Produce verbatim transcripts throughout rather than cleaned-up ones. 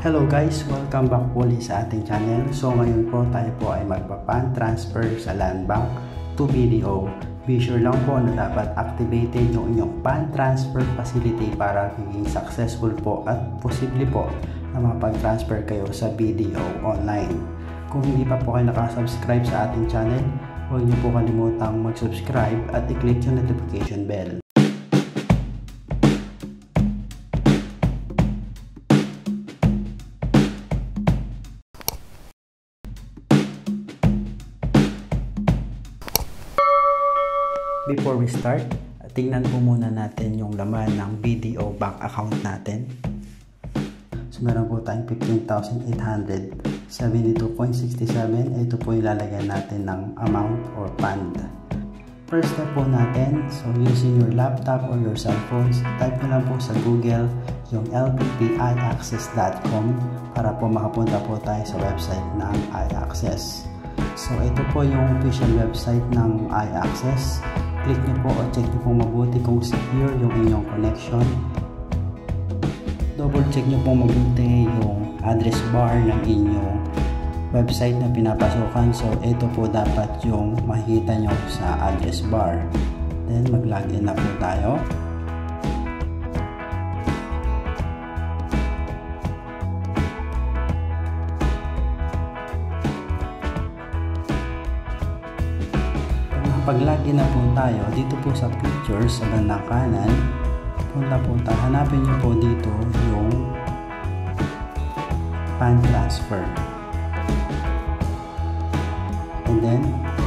Hello guys! Welcome back po ulit sa ating channel. So ngayon po tayo po ay magpa-pan transfer sa Land Bank to B D O. Be sure lang po na dapat activated yung inyong pan transfer facility para maging successful po at posible po na mapag-transfer kayo sa B D O online. Kung hindi pa po kayo nakasubscribe sa ating channel, huwag niyo po kalimutang mag-subscribe at i-click yung notification bell. Before we start, tingnan po muna natin yung laman ng B D O bank account natin. So meron po tayong fifteen thousand eight hundred seventy-two point six seven. Ito po ilalagay natin ng amount or fund. First step po natin, so using your laptop or your cell phones, type nyo lang po sa Google yung l b p i access dot com para po makapunta po tayo sa website ng iAccess. So ito po yung official website ng iAccess. Click nyo po o check nyo po mabuti kung secure yung inyong connection. Double check nyo po mabuti yung address bar ng inyong website na pinapasukan. So ito po dapat yung makikita nyo sa address bar. Then mag-login na po tayo. Pag-login na po tayo, dito po sa pictures sa bandang kanan, punta po tayo, hanapin nyo po dito yung pan transfer. And then,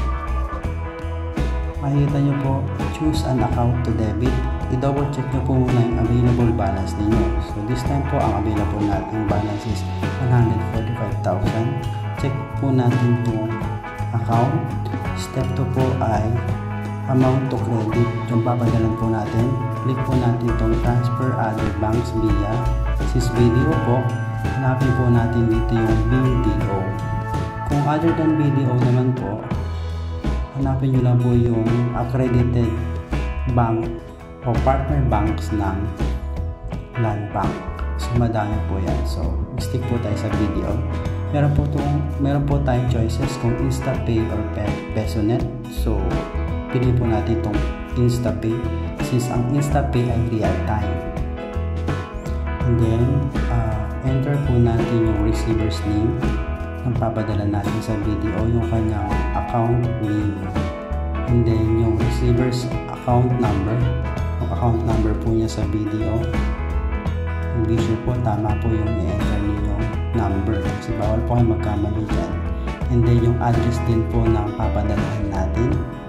makikita nyo po, choose an account to debit. I-double check nyo po muna yung available balance ninyo. So this time po, ang available natin balance is one hundred forty-five thousand. Check po natin itong account. Step two po ay amount to credit, yung papadalan po natin. Click po natin itong transfer other banks via sis B D O po. Hanapin po natin dito yung B D O. Kung other than B D O naman po, hanapin nyo lang po yung accredited bank o partner banks ng Land Bank. So madami po yan. So stick po tayo sa B D O. Meron po, itong, meron po tayong choices kung InstaPay or PesoNet. So, pili po natin itong InstaPay since ang InstaPay ay real time. And then, uh, enter po natin yung receiver's name ng papadala natin sa B D O, yung kanyang account name. And then, yung receiver's account number, yung account number po niya sa B D O. Be sure po, tama po yung i-enter ninyong number kasi bawal po kayo magkamali dyan. And then yung address din po ng papadalahan natin,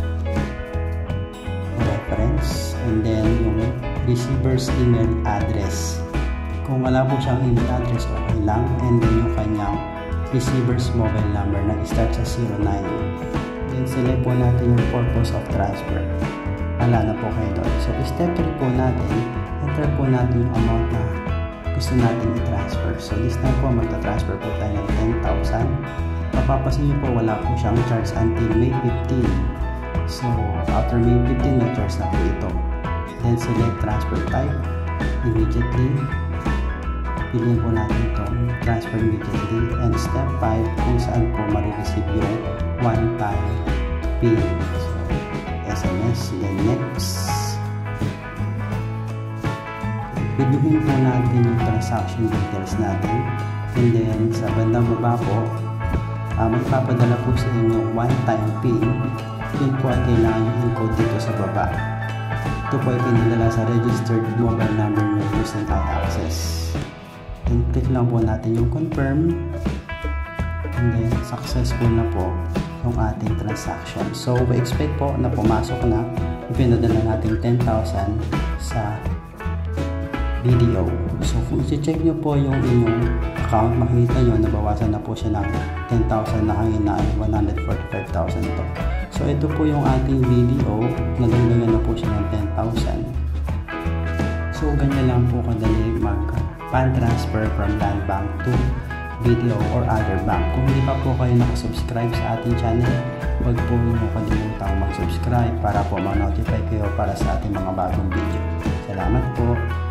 reference, and then yung receiver's email address. Kung wala po siyang email address, okay lang. And then yung kanyang receiver's mobile number na start sa zero nine. Then select po natin yung purpose of transfer. Wala na po kayo doon. So step three po natin, enter po natin yung amount na gusto natin i-transfer. So this time po magta-transfer po tayo ng ten thousand. Mapapasin nyo po wala po siyang charge until May fifteenth. So after May fifteenth na-charge na po ito. Then select transfer type immediately. Piliin po natin itong transfer immediately. And step five kung saan po marireceive yung one time pin. So S M S, then next. Reviewin po natin yung transaction details natin. And then, sa bandang baba po, uh, magpapadala po sa inyo one-time PIN. Yun po ay kailangan yung encode dito sa baba. Ito po ay pinadala sa registered mobile number nyo using iAccess. And click lang po natin yung confirm. And then, successful na po yung ating transaction. So, we expect po na pumasok na pinadala natin ten thousand sa B D O. So kung i-check nyo po yung inyong account, makikita nyo nabawasan na po siya ng ten thousand na hangin na ay one hundred forty-five thousand to. So ito po yung ating B D O, nadagdagan na po siya ng ten thousand. So ganyan lang po kadali mag pan transfer from Land Bank to B D O or other bank. Kung hindi pa po kayo nakasubscribe sa ating channel, huwag po nyo kalimutang mag-subscribe para po ma-notify kayo para sa ating mga bagong video. Salamat po!